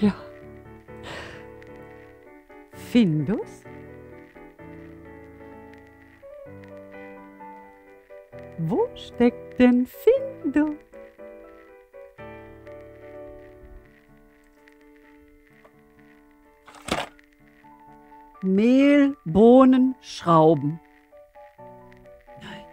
Ja. Findus? Wo steckt denn Findus? Mehl, Bohnen, Schrauben. Nein.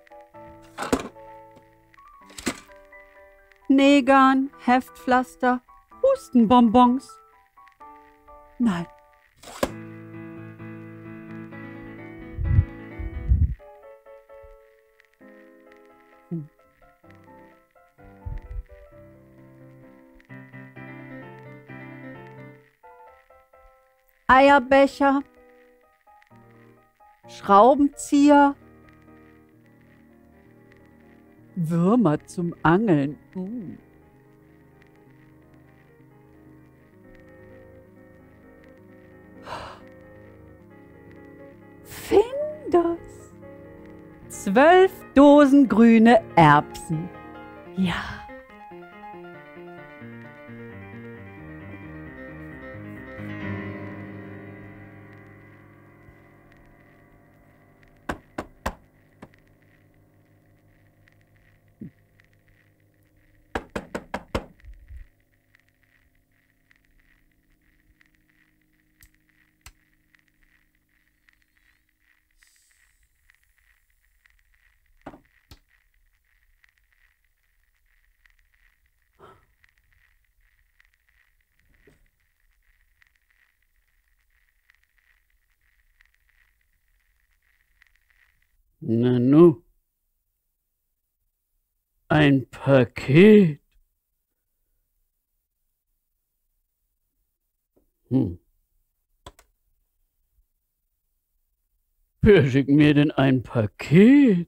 Nähgarn, Heftpflaster, Hustenbonbons. Nein. Eierbecher, Schraubenzieher, Würmer zum Angeln. Findus. 12 Dosen grüne Erbsen. Ja. Nanu, ein Paket. Wer schickt mir denn ein Paket?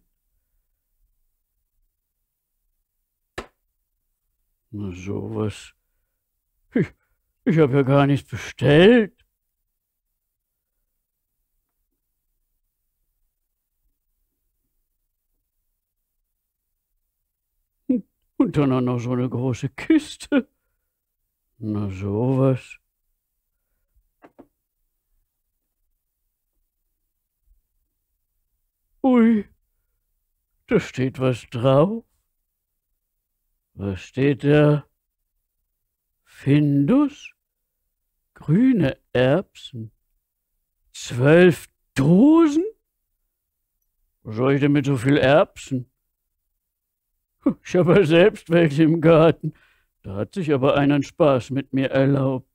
Na sowas. Ich habe ja gar nichts bestellt. Und dann auch noch so eine große Kiste. Na sowas. Ui, da steht was drauf. Was steht da? Findus? Grüne Erbsen? 12 Dosen? Was soll ich denn mit so viel Erbsen? Ich habe ja selbst welche im Garten. Da hat sich aber einer einen Spaß mit mir erlaubt.